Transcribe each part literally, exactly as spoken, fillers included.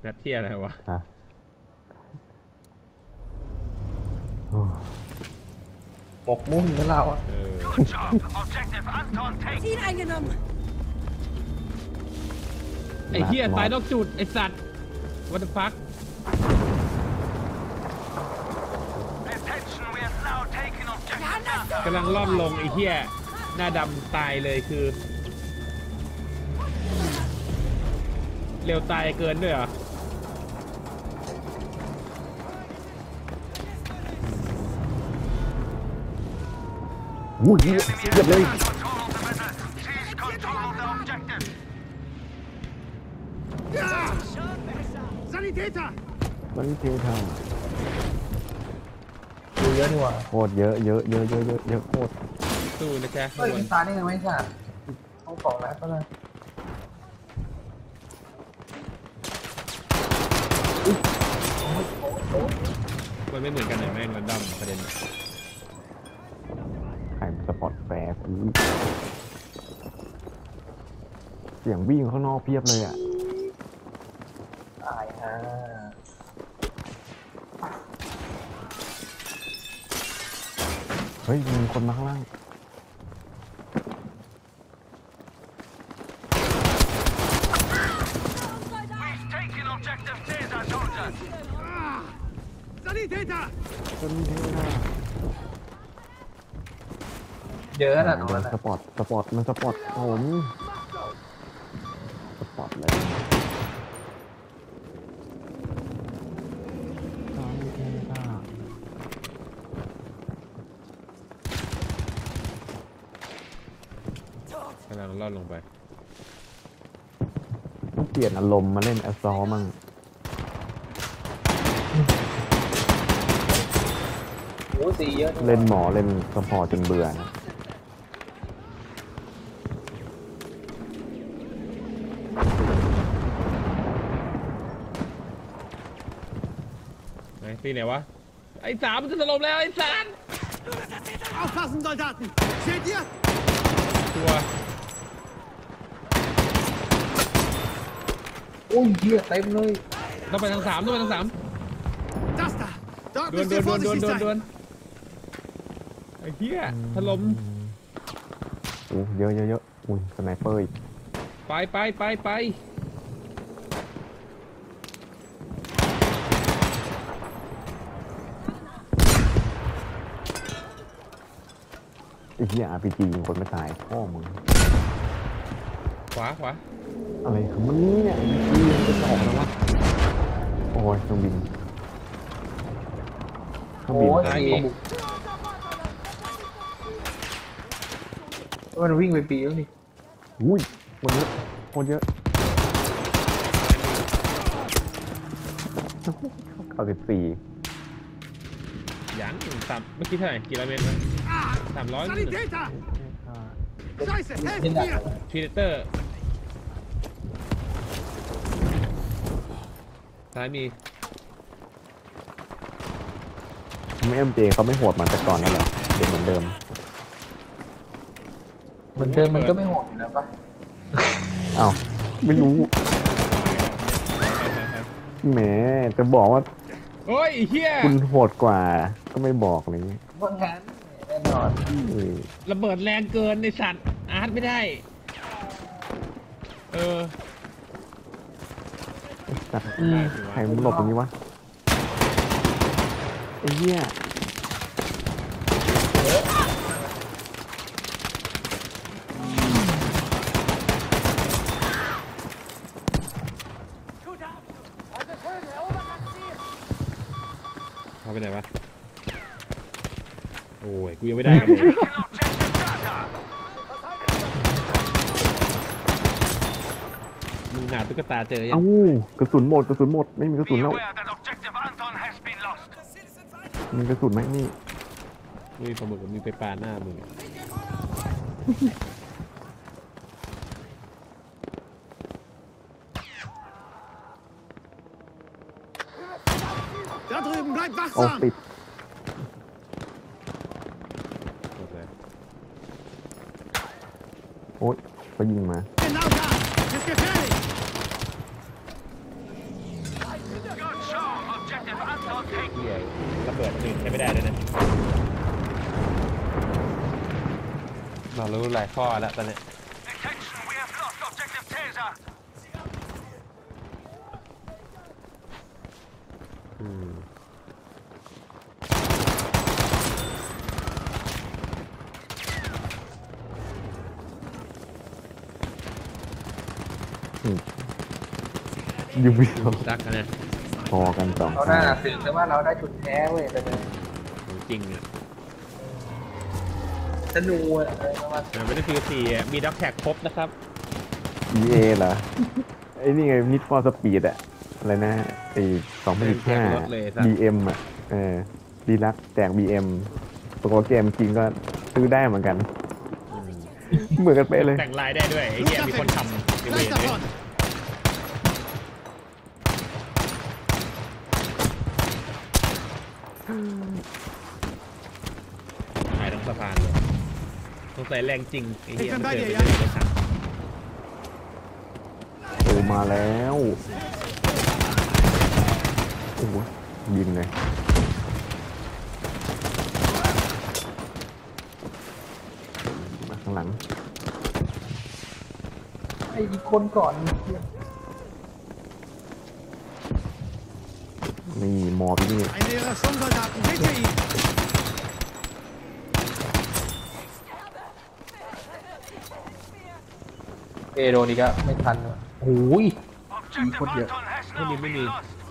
นัดเที่ยอะไรวะหมกมุ่นกับเราอ่ะไอ้เหี้ยตายนอกจุดไอ้สัตว์ what the fuck กำลังล่อนลงไอ้เหี้ยหน้าดำตายเลยคือเร็วตายเกินด้วยเหรออู้ยเกือบเลยมันเทท่าดูเยอะดีกว่าโคตรเยอะเยอะเยอะเยอะเยอะเยอะโคตรสู้นะจ๊ะเฮ้ยมันตายได้ไงไม่ทราบต้องบอกแล้วก็เลยมันไม่เหมือนกันเลยแม่งมันดำประเด็นใครสปอร์ตแฟร์เสียงวิ่งข้างนอกเพียบเลยอ่ะตายฮะเฮ้ยมีคนมาข้างล่างเยอะนะตรงเดินั้นนสปอร์ตสปอร์ตมันสปอร์ตผมสปอร์ตเลยกำลังล่อนลงไปต้องเปลี่ยนอารมณ์มาเล่นแอสซอลมั่งโอ้ตีเยอะเล่นหมอเล่นสปอร์ตจนเบื่อนะไอ้ตีไหนวะไอ้สามมันจะถล่มแล้วไอ้สาม Aufpassen, Soldaten! Seht ihr? ตัวโอ้ยเหี้ยเต็มเลยต้องไปทางสามต้องไปทางสาม Das da! Dort ดวน müsst ดว ihr นดวนดวน vorsichtig ดวนดวน sein! ไอ้เหี้ยถล่มโอ้เยอะเยอะเยอะอุ้ยสไนเปอร์อีกไปไปไปไปไอ้เหี้ย อาร์ พี จี ยิงคนไม่ตายพ่อมึงขวาขวาอะไรของมึงเนี่ยยิงจะตอกแล้ววะโอ้ยเครื่องบินเครื่องบินซ้ายมีมันวิ่งไปปีแล้วนี่อุ้ยคนเยอะคนเยอะเก้าสิบสี่ยังสามเมื่อกี้เท่าไหร่กี่ร้อยเมตรนะสามร้อย Sanitäter! Scheiße, helft mir! พีเดเตอร์ซ้ายมีไม่เอ็มเจเขาไม่โหดเหมือนแต่ก่อนแล้วเหรอเด็กเหมือนเดิมเหมือนเดิมมันก็ไม่โหดอยู่แล้วปะอ้าวไม่รู้แหมจะบอกว่าโอ้ยเฮียคุณโหดกว่าก็ไม่บอกอะไรอย่างนี้ว่างั้นแน่นอนระเบิดแรงเกินในสัตว์อาร์ตไม่ได้เออสัตว์ใครมันหลบอย่างนี้วะไอ้เหี้ยเขาไปไหนวะโอ้ยกูยังไม่ได้กันเลยมึงหนาตุ๊กตาเจอยังเอ้ากระสุนหมดกระสุนหมดไม่มีกระสุนแล้วมีกระสุนไหมนี่มีปลาหมึกมีไปปลาหน้ามึงโอ้ติดโอ๊ยเขายิงมาเรารู้หลายข้อแล้วตอนนี้อืมอืมยูบิโซรักกันนะพอกันสองเราหน้าสืบแต่ว่าเราได้ชุดแท้เว้ยแต่เนี่ยจริงอ่ะธนูอะไรประมาณเออไม่ได้คือสี่อ่ะมีด็อกแท็กครบนะครับอีเอเหรอ ไอ้นี่ไงมิดฟอร์สปีดอะอะไรนะไอ้สองพันสิบห้า บีเอ็มอะเออดีลักแจกบีเอ็มตัวเกมจริงก็ซื้อได้เหมือนกัน เหมือนกันไปะเลยแต่งลายได้ด้วยไอ้เหี้ยมีคนทำในเว Gleich ทเลย davon! หายทั้งสะพานเลยสงสัยแรงจริงไอ้เหี้ยเป็นไม่ไปเคยได้ไปยังเล่นเลยครับโอ้มาแล้วโอ้โหบินเลยมาข้างหลังไอ้อีกคนก่อนเหี้ยนี่มอบนี่ Einer ihrer Sturmsoldaten hinter ihm! เอโดนอีกอะไม่ทันว่ะโอ้ยมีคนเยอะไม่มีไม่มี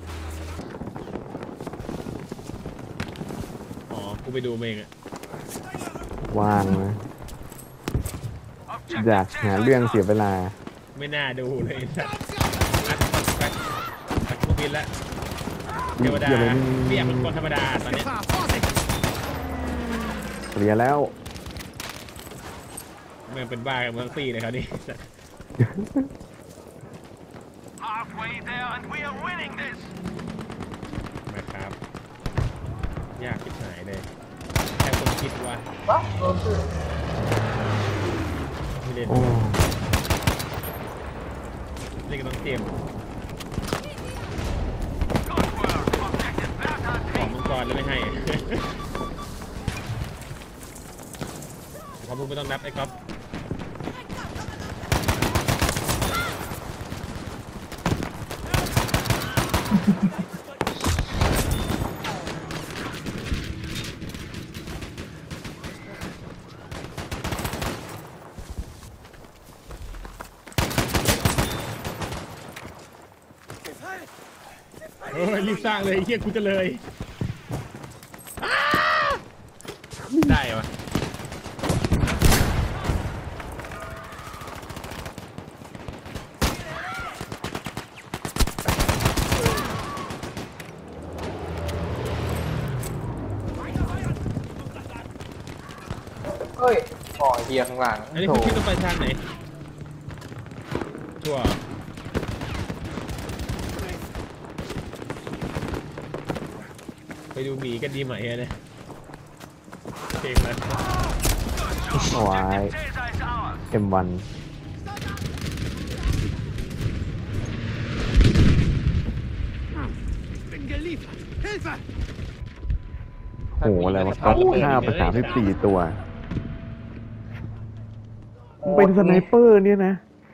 อ๋อกูไปดูมาเองอะว่างนะอยากหาเรื่องเสียเวลาไม่น่าดูเลยไอ้สัสอัดปัดปัดปัดกูบินละเทวดาเหี้ยอะไรนี่เรียกเป็นคนธรรมดาตอนนี้ Gefahr, Vorsicht! เคลียร์แล้วมันเป็นบ้ากันเมืองปีเลยครับนี่ นะครับ ยากชิบหายเลยแค่คนคิดว่าปั๊บโดนซื้อไม่เล่นโอ้เล่นกับน้องเจมส์ของมังกรแล้วไม่ให้ ขอมึงไม่ต้องนับไอ้ก๊อฟ เฮ้ยรีบสร้างเลยไอ้เฮียกูจะเลยอ้าได้ปะเฮ้ยอ๋อเฮียข้างหลังอันนี้โถคือพี่ต้องไปทางไหนทั่วไปดูหมีกันดีไหมอะเนี่ยเพลงแล้ววายเอ็มวัน Bin geliefert! Hilfe! โอ้โหอะไรวะก๊อปฆ่าไปสามสิบสี่ตัวมึงเป็นสไนเปอร์เนี่ยนะ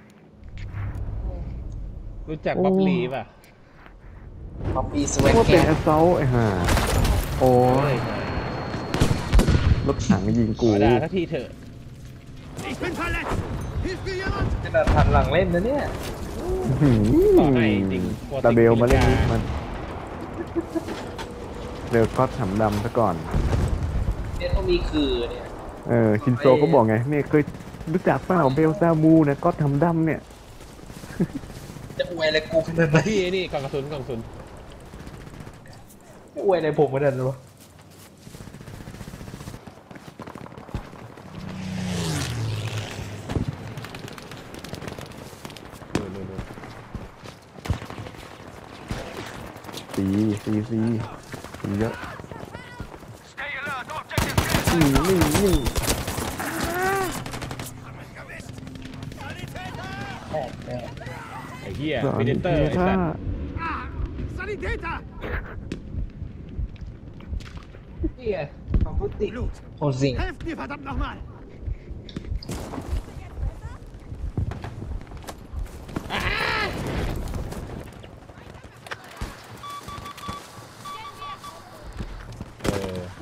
รู้จักบ๊อบลีป่ะมาปีสเวตว่าแกเป็นนแอสซอลไอ้ห่าโอ้ยรถถังยิงขกูอด่าสักทีเถอะ Ich bin verletzt! Hilft mir jemand? ขนาดทันหลังเล่นนะเนี่ยหืมต่อให้จริงตาเบลมาเล่นนี้มันเร็วก็ทำดำซะก่อนเนี่ยต้องมีคือเนี่ยเออชินโซก็บอกไงเนี่ยเคยรู้จักเปล่าเบลซามูนะก็ทำดำเนี่ยจะอวยอะไรกูขนาดไหนพี่นี่กล่องกระสุนกล่องกระสุนจะอวยอะไรผมขนาดนั้นวะดูดูดูสีสีสีสีเยอะนี่นี่นี่แม่แม่ไอ้เหี้ยสาพีเดเตอร์ไอ้สัตว์ Ah! Sanitäter! นี่ไงความพุติ Blut! โอซิง Helft mir verdammt nochmal!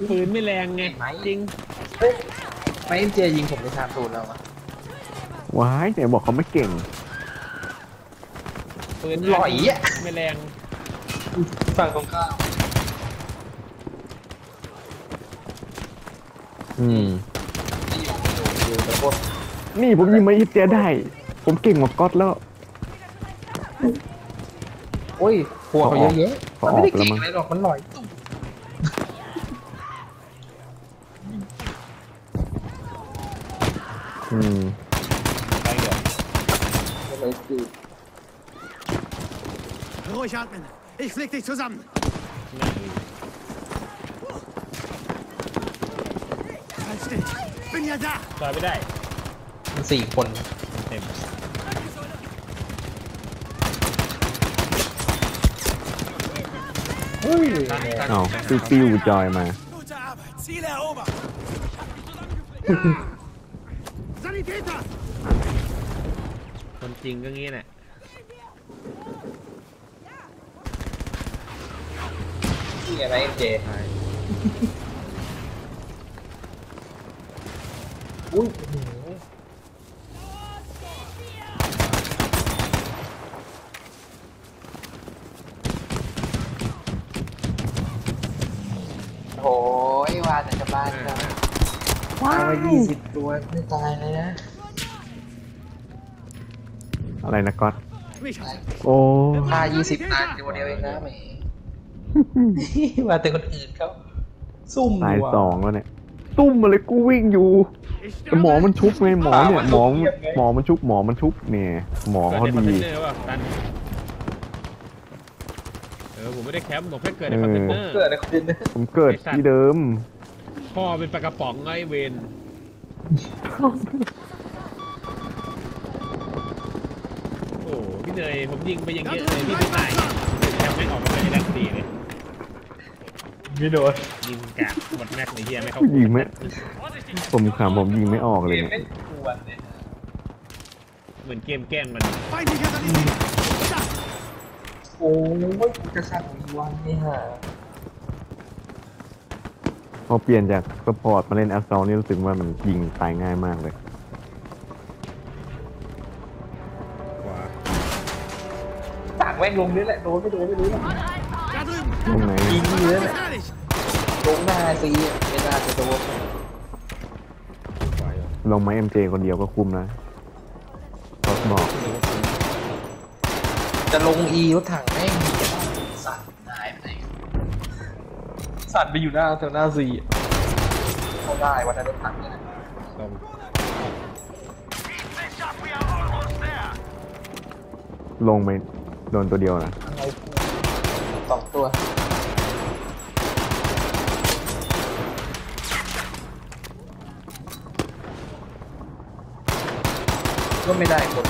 ปืนไม่แรงไงจริงเฮ้ยไม่เอ็มเจยิงผมในทางตูนแล้วอะว้ายไหนบอกเขาไม่เก่งปืนหล่อยอ่ะไม่แรงฝั่งตรงข้ามอืมอยู่อยู่แต่พวกนี่ผมยิงมาอีเจได้ ผมเก่งกว่าก๊อตแล้วโอ้ยหัวเขาเยอะแยะเขามันอไม่อกได้แล้วเก่งมั้งอะไรหรอกมันหล่อยตุ้มอืมไปเดี๋ยวเลยคือ Ruhig atmen. Ich flick dich zusammen. นั่ง Halt still. Bin ja da. ซอยไม่ได้มันสี่คนเต็มเฮ้ยเอาปิ้วปิ้วจอยมา Gute Arbeit. Ziel erobert. Sanitäter! คนจริงก็งี้แหละนี่อะไรเอ็มเจอุ้ยโอ้ยว่าแต่จะบ้านครับว้าวยี่สิบตัวไม่ตายเลยนะอะไรนะก๊อต Mich hat โอ้ค่ายี่สิบตายตัวเดียวเองนะแหม ว่าแต่คนอื่นเขาซุ่มตายว่ะสองแล้วเนี่ย ตุ้มอะไรกูวิ่งอยู่ Ich แต่หมอ sterbe. มันชุบไงหมอเนี่ย หมอมันชุบไงหมอมันชุบหมอมันชุบเนี่ยหมอเกิดเขาในคอนเทดีนเนอร์ป่ะตันเออผมไม่ได้แคมป์ผมแค่เกิดในคอนเทนเนอร์เกิดอะไรขึ้นนะผมเกิดที่เดิมพ่อเป็นปลากระป๋องไงเวนโอ้พี่เนยผมยิงไปยัง Da เยอะเลย drüben พี่ไม่ตาย Gleich แคมป์ไม่ออกมาเลยแม็กดีเลยไม่โดนยิงกาดหมดแม็กเลยเฮียไม่เข้ายิงไม่ ผมขำผมยิงไม่ออกเลยเกมเนี่ยไม่ควรเนี่ยเหมือนเกมแกล้งมัน Feindlicher Sanitäter. Da. โอ้ยกูจะสั่งมีวันนี่ฮะพอเปลี่ยนจากสปอร์ตมาเล่นแอสซอลนี่รู้สึกว่ามันยิงตายง่ายมากเลยขวาสั่งแม่งลงนี่แหละโดนไม่โดนไม่รู้นะ Da drüben. ตรงไหนยิงอยู่นั่นแหละ Gefährlich. ลงหน้าซีไม่น่าจะโดนขวาอยู่ลงไม้เอ็มเจคนเดียวก็คุ้มนะก็บอกจะลงอีรถถังแม่งสั่นหายไปไหนสั่นไปอยู่หน้าแถวหน้าซีเข้าได้วันนั้นรถถังเนี่ยนะตรงลงไปโดนตัวเดียวนะอะไรกูสองตัวก็ไม่ได้คน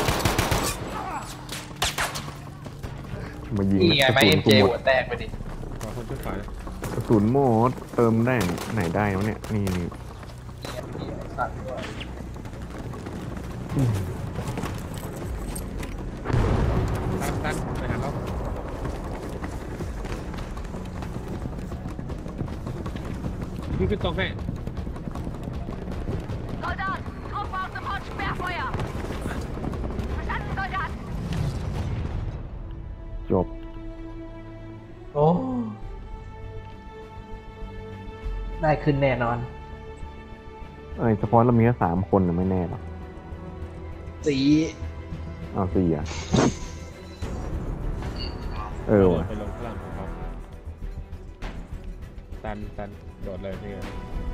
มายิงนี่ไงกระไม่สุเอ็นมกูเจหมหัดวแตกไปดิขวาคนชุดขวานะกระสุนหมดเติมได้ไหนได้วะเนี่ยนี่นี่สั่นด้วยตันตันไปหาเขาพี่ขึ้นตรงให้ Soldat, Truppe auf sofort Sperrfeuer! Verstanden, Soldat? จบโอ้ได้ขึ้นแน่นอนเอ้ยเฉพาะเรามีแค่สามคนน่ะไม่แน่หรอกสีเอาสี่อ่ะเออว่ะไปลงข้างล่างของเขาตันตันโดดเลยนี่ไง